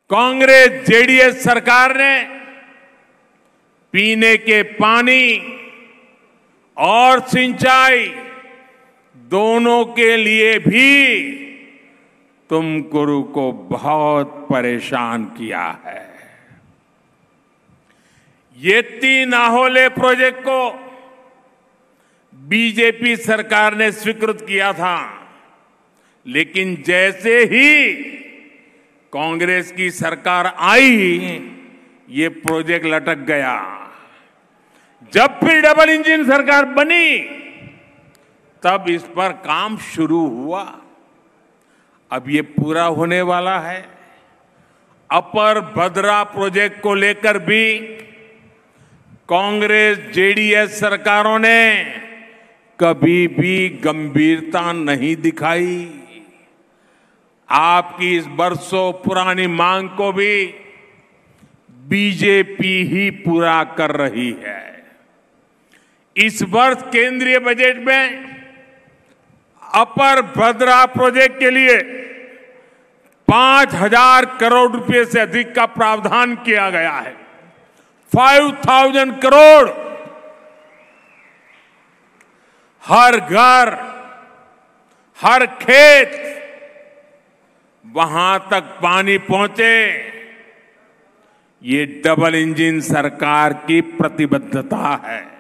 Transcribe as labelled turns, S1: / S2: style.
S1: Congress JDS सरकार ने पीने के पानी और सिंचाई दोनों के लिए भी तुमकुरु को बहुत परेशान किया है। ये 3 आहोले प्रोजेक्ट को बीजेपी सरकार ने स्वीकृत किया था, लेकिन जैसे ही कांग्रेस की सरकार आई ये प्रोजेक्ट लटक गया। जब फिर डबल इंजन सरकार बनी तब इस पर काम शुरू हुआ। अब ये पूरा होने वाला है। अपर भद्रा प्रोजेक्ट को लेकर भी कांग्रेस जेडीएस सरकारों ने कभी भी गंभीरता नहीं दिखाई। आपकी इस बरसों पुरानी मांग को भी बीजेपी ही पूरा कर रही है। इस वर्ष केंद्रीय बजट में अपर भद्रा प्रोजेक्ट के लिए 5,000 करोड़ रुपए से अधिक का प्रावधान किया गया है। 5,000 करोड़ हर घर, हर खेत, वहां तक पानी पहुंचे, ये डबल इंजन सरकार की प्रतिबद्धता है।